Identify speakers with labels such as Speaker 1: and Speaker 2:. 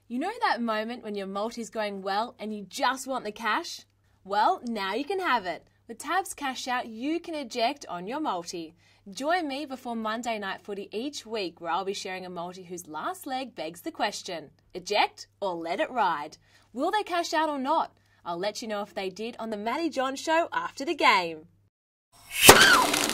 Speaker 1: You know that moment when your multi's going well and you just want the cash? Well, now you can have it. With Tab's Cash Out, you can eject on your multi. Join me before Monday Night Footy each week, where I'll be sharing a multi whose last leg begs the question: eject or let it ride? Will they cash out or not? I'll let you know if they did on the Matty John Show after the game.